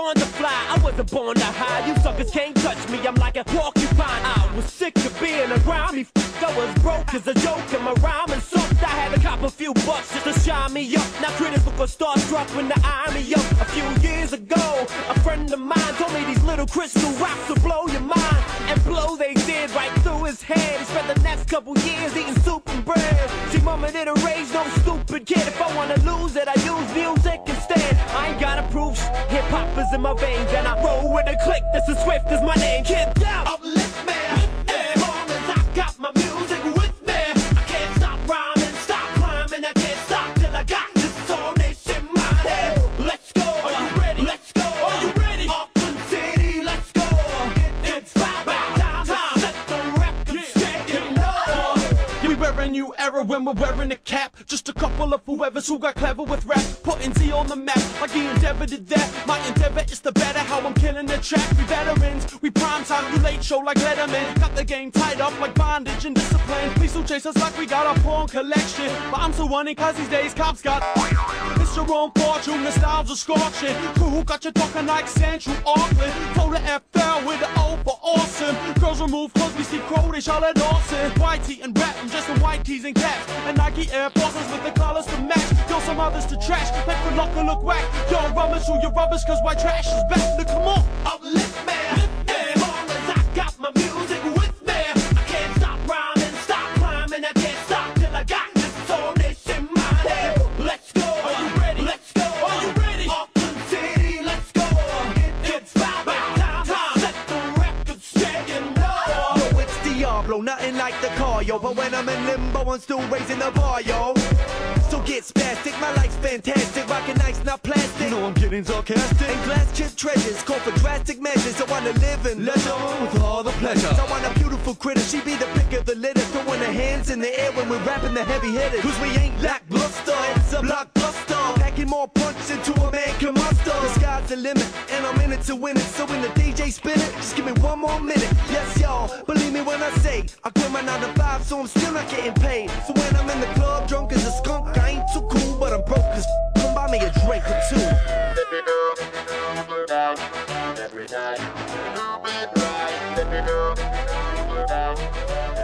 born to fly, I wasn't born to hide. You suckers can't touch me, I'm like a porcupine. I was sick of being around me. I was broke as a joke and my rhyming sucked. I had to cop a few bucks just to shine me up. Now critics look starstruck when the irony up. A few years ago, a friend of mine told me these little crystal rocks will blow your mind. And blow they did right through his head. He spent the next couple years eating soup and bread. See, mama didn't raise no stupid kid. If I wanna lose it, I use music instead. I ain't gotta prove hip-hop is in my veins. And I roll with a click that's as swift as my name. Kid down, uplift me. As long as I got my music with me, I can't stop rhyming, stop climbing. I can't stop till I got this soul nation minded. Let's go, are you ready? Let's go, are you ready? Auckland City, let's go. It's five time, let the record straight, you know. We wear a new era when we're wearing a cap. Just a couple of whoever's who got clever with rap, putting Z on the map like the Endeavor did that. My endeavor is the better, how I'm killing the track. We veterans, we prime time, you late show like Letterman. Got the game tied up like bondage and discipline. Please don't chase us like we got a porn collection. But I'm so running cause these days cops got it's your own fortune, the styles are scorching. Who got you talking like Central Auckland? Told the FL with the O for awesome. Girls remove clothes, we see Crow, they Charlotte Dawson. White tee and rap, I'm just in white tees and caps. And Nike Air Forces with the colors to match. Yo, some others to trash, make for luck and look whack. Yo, rummage through your rubbish cause white trash is back. Now come on, Uplift me. As long as I got my music with me, I can't stop rhyming, stop climbing. I can't stop till I got this soul nation minded. Let's go, are you ready? Let's go, are you ready? Auckland City, let's go. It's five time, let the record straight, you know. Yo, it's Diablo, nothing like the car, yo. But when I'm in limbo, I'm still raising the bar, yo. So get spastic, my life's fantastic. Rockin' ice, not plastic. no, I'm getting sarcastic. And glass chip treasures, call for drastic measures. I wanna live in leisure With all the pleasure. I want a beautiful critter, she be the pick of the litter. Throwing her hands in the air when we're rapping the heavy hitters. Cause we ain't lackluster, it's a blockbuster. Packing more punch into a man can muster. The sky's the limit, and I'm in it to win it. So when the DJ spin it, just give me one more minute. Yes, y'all, believe me when I say I quit my 9 to 5, so I'm still not getting paid. So when I'm in the club, drunk as a skunk, I ain't too cool, but I'm broke as come buy me a drink or two. Every night,